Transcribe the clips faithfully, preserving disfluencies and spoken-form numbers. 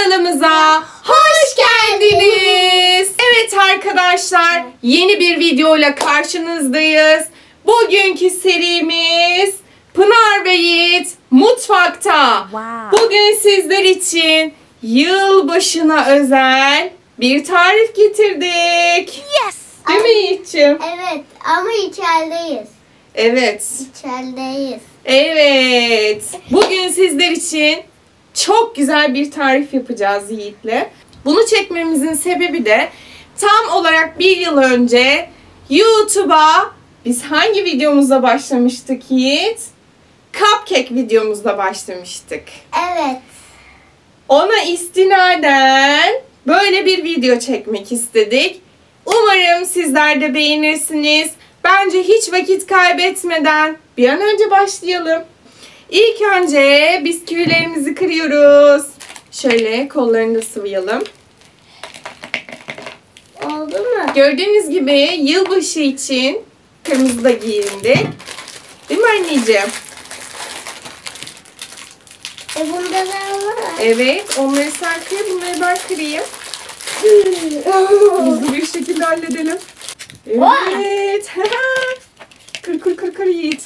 kanalımıza hoş geldiniz. Evet arkadaşlar, yeni bir videoyla karşınızdayız. Bugünkü serimiz Pınar ve Yiğit mutfakta. Wow. Bugün sizler için yılbaşına özel bir tarif getirdik. Yes. Değil mi Yiğit'ciğim? Evet ama içerideyiz. Evet. İçerideyiz. Evet. Bugün sizler için çok güzel bir tarif yapacağız Yiğit'le. Bunu çekmemizin sebebi de tam olarak bir yıl önce YouTube'a biz hangi videomuzda başlamıştık Yiğit? Cupcake videomuzda başlamıştık. Evet. Ona istinaden böyle bir video çekmek istedik. Umarım sizler de beğenirsiniz. Bence hiç vakit kaybetmeden bir an önce başlayalım. İlk önce bisküvilerimizi kırıyoruz. Şöyle kollarını da sıvayalım. Oldu mu? Gördüğünüz gibi yılbaşı için kırmızı da giyindik. Değil mi anneciğim? E bunda da var. Evet, onları sen kır, bunları ben kırayım. Hızlı bir şekilde halledelim. Evet. Kır kır kır kır Yiğit.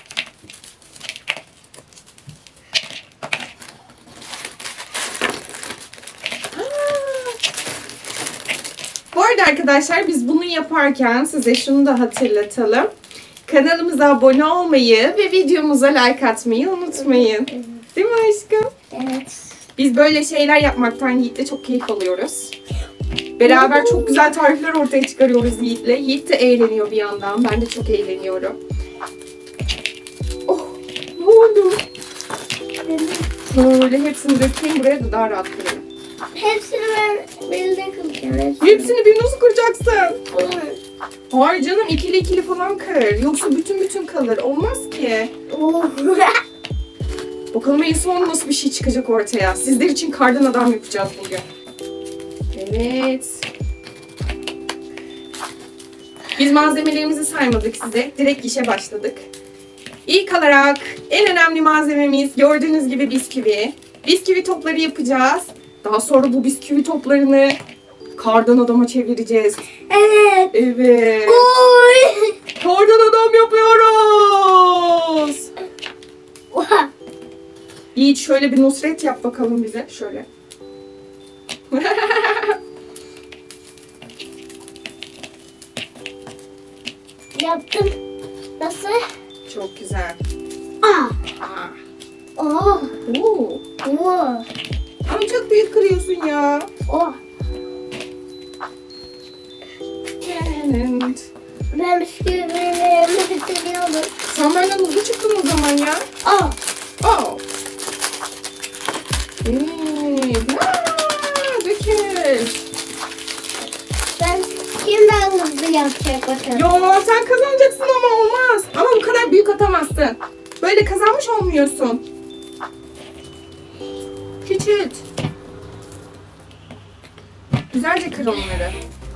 Bu arada arkadaşlar biz bunu yaparken size şunu da hatırlatalım. Kanalımıza abone olmayı ve videomuza like atmayı unutmayın. Değil mi aşkım? Evet. Biz böyle şeyler yapmaktan Yiğit'le çok keyif alıyoruz. Beraber çok güzel tarifler ortaya çıkarıyoruz Yiğit'le. Yiğit de eğleniyor bir yandan. Ben de çok eğleniyorum. Oh, ne oldu? Böyle hepsini dökeyim. Buraya da daha rahat kırarım. Hepsini ben birlikte kıracağım. Hepsini bir nasıl kıracaksın? Olur. Hayır canım, ikili ikili falan kır. Yoksa bütün bütün kalır. Olmaz ki. Bakalım en son nasıl bir şey çıkacak ortaya. Sizler için kardan adam yapacağız bugün. Evet. Biz malzemelerimizi saymadık size. Direkt işe başladık. İlk olarak en önemli malzememiz gördüğünüz gibi bisküvi. Bisküvi topları yapacağız. Daha sonra bu bisküvi toplarını kardan adama çevireceğiz. Evet. Evet. Oy. Kardan adam yapıyoruz. Oha. Yiğit şöyle bir Nusret yap bakalım bize. Şöyle. Yaptım. Nasıl? Çok güzel. Ah. Aa. Oh. Oo. Oh. Ama çok büyük kırıyorsun ya. Oh. Evet. Ben bisküvilerimi bitiriyorum. Sen benden hızlı çıktın o zaman ya. Ah. Oh. Evet. Aa, dökül. Ben kim daha hızlı yapacak bakalım. Yo, sen kazanacaksın ama olmaz. Ama bu kadar büyük atamazsın. Böyle kazanmış olmuyorsun. Küçült. Güzelce kır onları.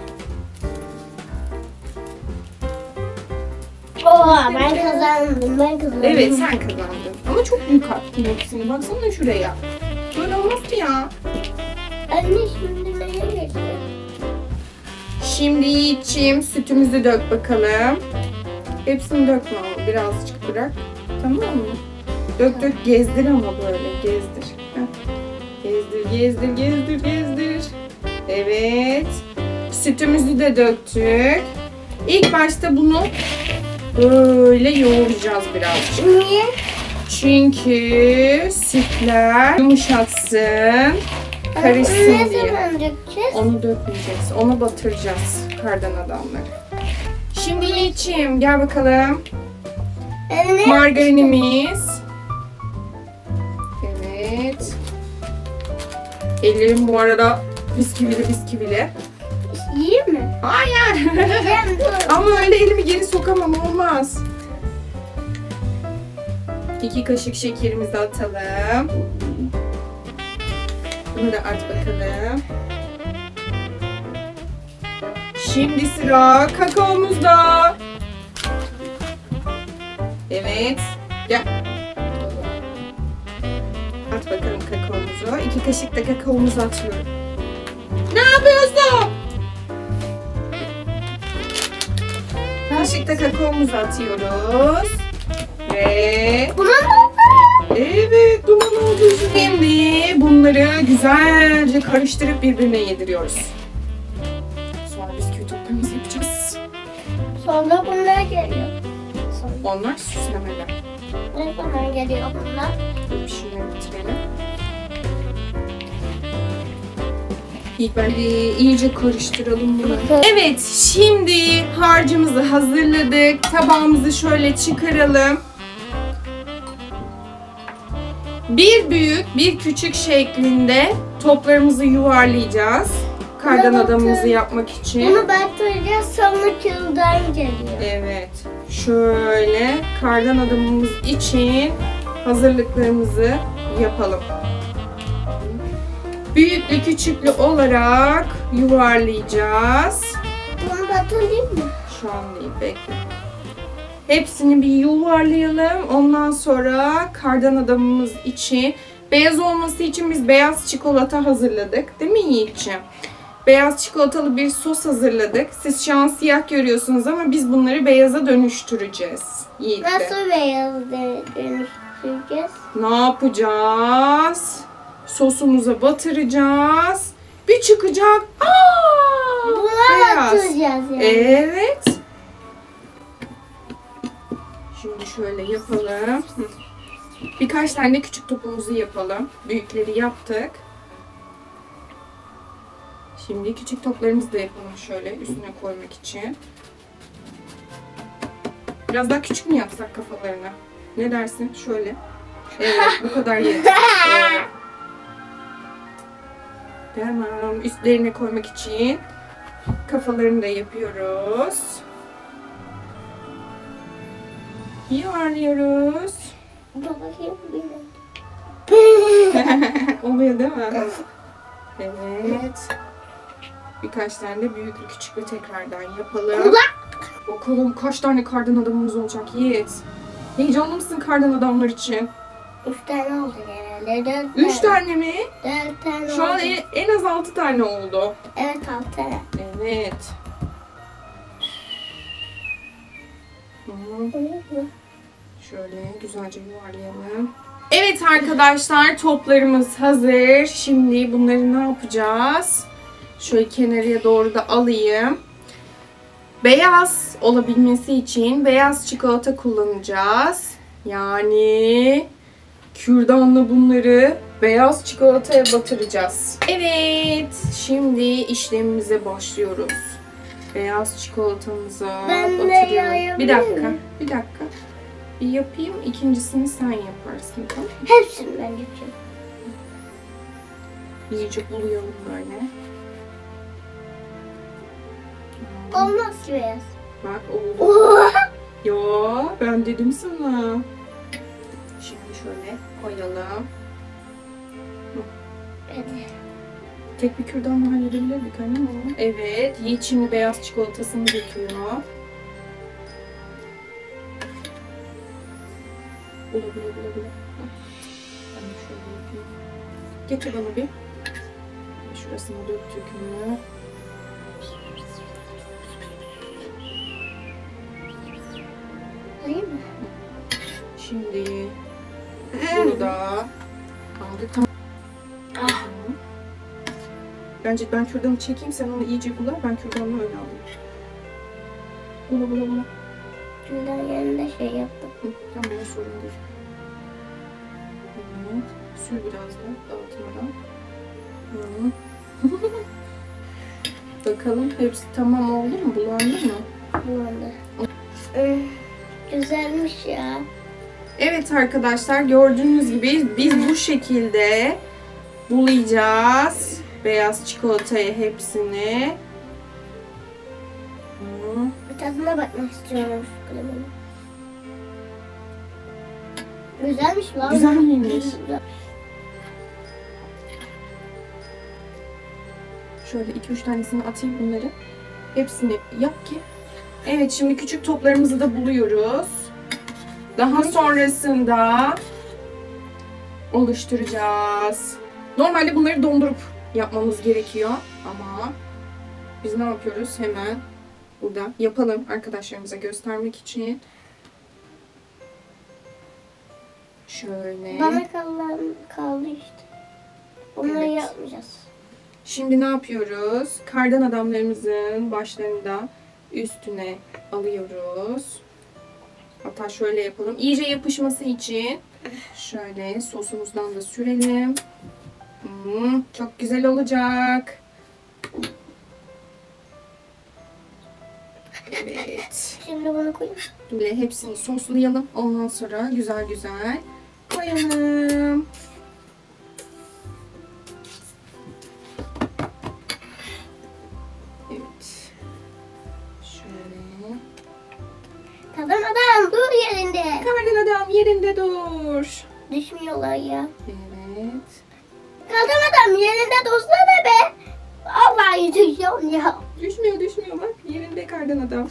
Oha ben kazandım. Ben kazandım. Evet, sen kazandın. Ama çok büyük attın hepsini. Baksana şuraya. Böyle olmaz ki ya. Anne şimdi neye geçiyor? Şimdi Yiğit'ciğim sütümüzü dök bakalım. Hepsini dökme ama birazcık bırak. Tamam mı? Dök dök, gezdir ama böyle gezdir. Heh. Gezdir gezdir gezdir gezdir. Evet. Sütümüzü de döktük. İlk başta bunu böyle yoğuracağız birazcık. Niye? Çünkü sütler yumuşatsın, karışsın Ne diye. zaman dökeceğiz? Onu dökmeyeceğiz. Onu batıracağız kardan adamları. Şimdi Yiğit'ciğim gel bakalım. Anne. Margarinimiz. Evet. Ellerim bu arada bisküvili bisküvili. İyi mi? Hayır. Yiyeceğim dur. Ama öyle elimi geri sokamam, olmaz. İki kaşık şekerimizi atalım. Bunu da at bakalım. Şimdi sıra kakaomuzda. Evet. Gel. At bakalım kakaomuzu. kakaomuzu. iki kaşık da kakaomuzu atıyorum. Ne yapıyorsun? Kaşık da kakaomuzu atıyoruz. Ve Buna ne oldu? evet, duman oldu. Şimdi bunları güzelce karıştırıp birbirine yediriyoruz. Sonra bisküvi toplarımızı yapacağız. Sonra bunlar geliyor. Sonra Onlar süslemeler. ne zaman geliyor bunlar? Bir şeyler bitirelim. İlk ben de iyice karıştıralım bunu. Evet, şimdi harcımızı hazırladık. Tabağımızı şöyle çıkaralım. Bir büyük, bir küçük şeklinde toplarımızı yuvarlayacağız. Kardan adamımızı yapmak için. Bunu batıracağız, sonra kıldan geliyor. Evet. Şöyle kardan adamımız için hazırlıklarımızı yapalım. Büyüklü küçüklü olarak yuvarlayacağız. Bunu batırayım mı? Şu an değil, bekle. Hepsini bir yuvarlayalım. Ondan sonra kardan adamımız için beyaz olması için biz beyaz çikolata hazırladık. Değil mi Yiğit'ciğim? Beyaz çikolatalı bir sos hazırladık. Siz şu an siyah görüyorsunuz ama biz bunları beyaza dönüştüreceğiz. Yiğit'le. Nasıl beyaz dönüştüreceğiz? Ne yapacağız? Sosumuza batıracağız. Bir çıkacak. Aa! Buna Beyaz. batıracağız yani. Evet. Şimdi şöyle yapalım. Hı. Birkaç tane de küçük topumuzu yapalım. Büyükleri yaptık. Şimdi küçük toplarımızı da yapalım şöyle üstüne koymak için. Biraz daha küçük mü yapsak kafalarını? Ne dersin? Şöyle. Evet, bu kadar yeter. Doğru. Tamam. Üstlerine koymak için kafalarını da yapıyoruz. Yuvarlıyoruz. Bakayım bir. Oluyor değil mi? Evet. Birkaç tane de büyüklü küçüklü tekrardan yapalım. Bakalım kaç tane kardan adamımız olacak Yiğit. Heyecanlı mısın kardan adamlar için? Üç tane oldu genelde. Dört Üç tane mi? Dört tane Şu an oldu. en, en az altı tane oldu. Evet, altı tane. Evet. Hı. Şöyle güzelce yuvarlayalım. Evet arkadaşlar, toplarımız hazır. Şimdi bunları ne yapacağız? Şöyle kenarıya doğru da alayım. Beyaz olabilmesi için beyaz çikolata kullanacağız. Yani kürdanla bunları beyaz çikolataya batıracağız. Evet, şimdi işlemimize başlıyoruz. Beyaz çikolatamıza Ben de batırıyorum. yayabilir Bir dakika, miyim? bir dakika. Bir yapayım, ikincisini sen yaparsın, tamam mı? Hepsini ben yapacağım. İyice bulayalım böyle. Olmaz ki beyaz. Bak oldu. Oha! Ya ben dedim sana. Şimdi şöyle koyalım. Hadi. Tek bir kürdanla halledebilirdik anne ama. Evet, Yiğit şimdi beyaz çikolatasını döküyor. Olabilir, olabilir. Ben de şöyle yapayım. Getir bana bir. Şurasına döktük mü? Alayım mı? Şimdi bunu da aldık. Tamam. Ah. Bence ben kürdanı çekeyim, sen onu iyice bula. Ben kürdanla öyle alayım. Bula bula bula. Şundan yanında şey yaptım. Hı, tamam, benim sorun değil. Evet. Sür biraz da dağıtmadan. Hı. Bakalım hepsi tamam oldu mu? Bulandı mı? Bulandı. Ee, Güzelmiş ya. Evet arkadaşlar, gördüğünüz gibi biz bu şekilde bulayacağız beyaz çikolatayı hepsini. Hı. Bir tadına bakmak istiyorum şu kremanın. Güzelmiş lan. Güzel miymiş? Güzel. Şöyle iki üç tanesini atayım bunları. Hepsini yap ki. Evet, şimdi küçük toplarımızı da buluyoruz. Daha sonrasında oluşturacağız. Normalde bunları dondurup yapmamız gerekiyor ama biz ne yapıyoruz? Hemen burada yapalım arkadaşlarımıza göstermek için. Şöyle. Bana kalan kaldı işte. Onları Evet. yapmayacağız. Şimdi ne yapıyoruz? Kardan adamlarımızın başlarını da üstüne alıyoruz. Hatta şöyle yapalım. İyice yapışması için şöyle sosumuzdan da sürelim. Hmm, çok güzel olacak. Evet. Şimdi bunu koyayım. Böyle hepsini soslayalım. Ondan sonra güzel güzel koyalım. Evet. Şöyle. Kadın adam dur yerinde. Kardan adam yerinde dur. Düşmüyorlar ya. Evet. Kadın adam yerinde dursana be. Vallahi düşüyorum ya. Düşmüyor düşmüyor bak. Yerinde kardan adam.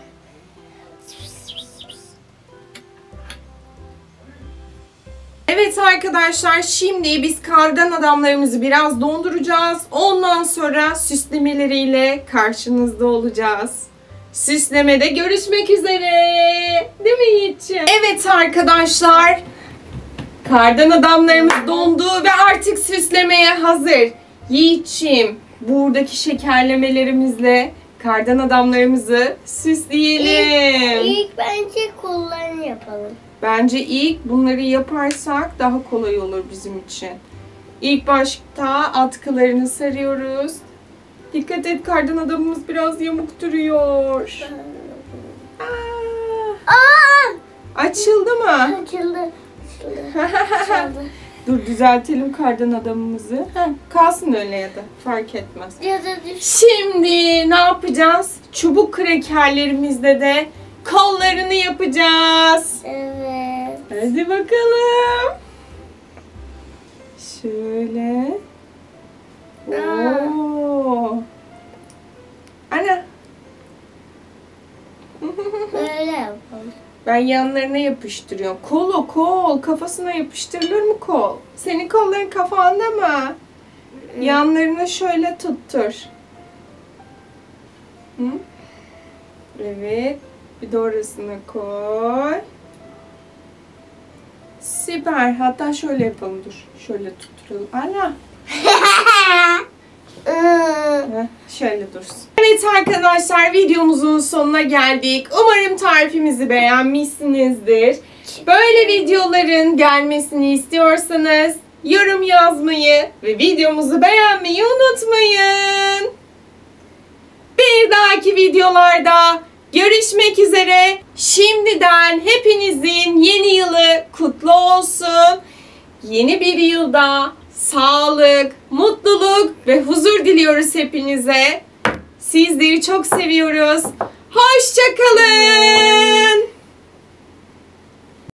Evet arkadaşlar, şimdi biz kardan adamlarımızı biraz donduracağız. Ondan sonra süslemeleriyle karşınızda olacağız. Süslemede görüşmek üzere. Değil mi Yiğit'ciğim? Evet arkadaşlar. Kardan adamlarımız dondu ve artık süslemeye hazır. Yiğit'ciğim, buradaki şekerlemelerimizle kardan adamlarımızı süsleyelim. İlk, ilk bence kollarını yapalım. Bence ilk bunları yaparsak daha kolay olur bizim için. İlk başta atkılarını sarıyoruz. Dikkat et, kardan adamımız biraz yamuk duruyor. Aa, Aa! açıldı mı? Açıldı. Açıldı. Açıldı. Dur düzeltelim kardan adamımızı. Heh, kalsın öyle ya da fark etmez. Ya da düş. Şimdi ne yapacağız? Çubuk krakerlerimizle de kollarını yapacağız. Evet. Hadi bakalım. Şöyle. Oo. Ana. Böyle yapalım. Ben yanlarına yapıştırıyorum. Kolu kol. Kafasına yapıştırılır mı kol? Senin kolların kafanda mı? Yanlarına şöyle tuttur. Hı? Evet. Bir de orasına koy. Süper. Hatta şöyle yapalım, dur. Şöyle tutturalım. Ana. Heh, şöyle dursun. Evet arkadaşlar, videomuzun sonuna geldik. Umarım tarifimizi beğenmişsinizdir. Böyle videoların gelmesini istiyorsanız yorum yazmayı ve videomuzu beğenmeyi unutmayın. Bir dahaki videolarda görüşmek üzere. Şimdiden hepinizin yeni yılı kutlu olsun. Yeni bir yılda sağlık, mutluluk ve huzur diliyoruz hepinize. Sizleri çok seviyoruz. Hoşça kalın.